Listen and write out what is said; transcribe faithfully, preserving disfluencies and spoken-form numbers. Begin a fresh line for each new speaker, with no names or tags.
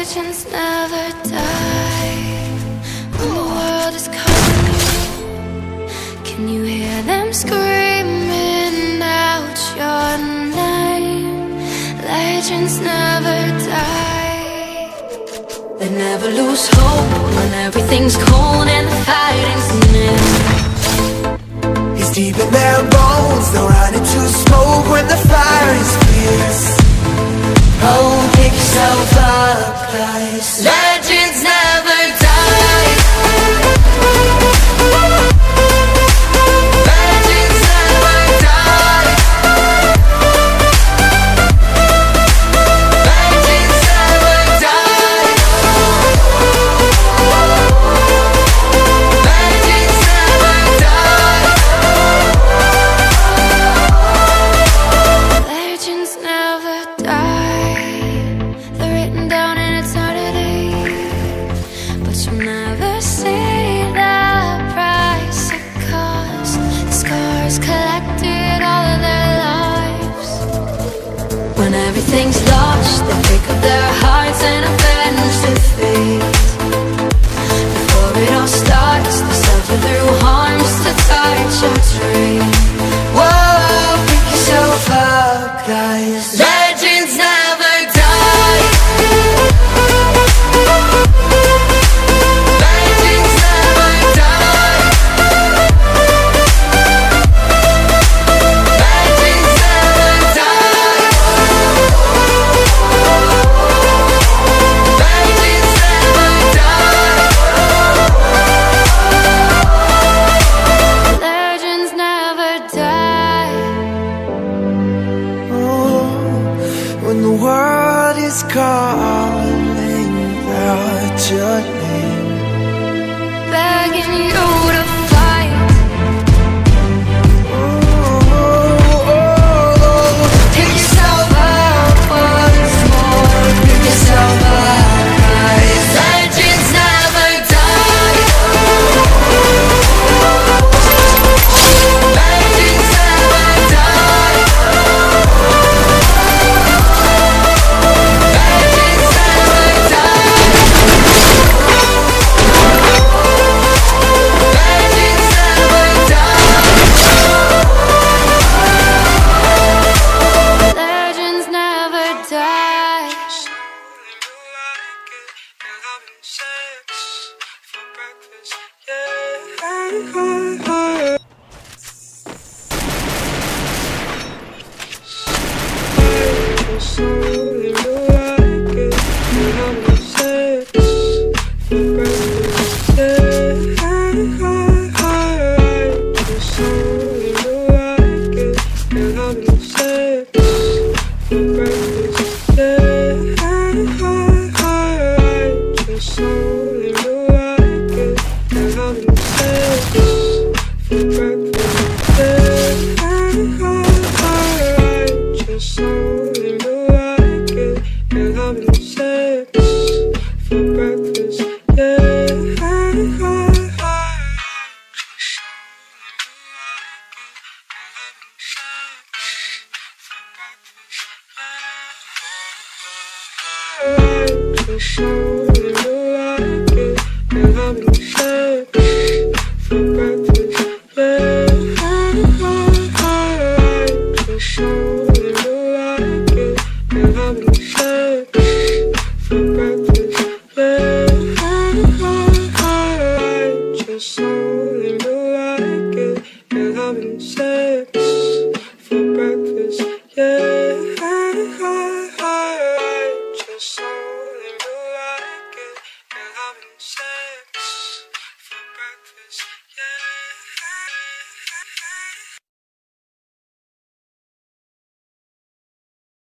Legends never die. When the world is calling you, can you hear them screaming out your name? Legends never die. They never lose hope when everything's cold and the fighting's near.
It's deep in their bones, they'll run into smoke when the fire is fierce. Oh, pick yourself up, guys.
Legends never die. Legends never die. Legends never die. Legends never die. Legends never die. They're written down in eternity, but you'll never see the price it cost. The scars collected all of their lives. When everything's lost, they pick up their hearts and avenge defeat. Before it all starts, they suffer through harms to touch a tree.
Whoa, pick yourself up, guys.
Legends never die. Legends never die. Legends never die. Legends never die. Legends never die.
Oh, when the world is calling out your name,
Begging you to fight.
oh, oh, oh,
Pick yourself up once more. Pick yourself up, guys. Legends never die. Legends never die. Legends never die. Legends never die. Legends never die.
sex for breakfast, yeah.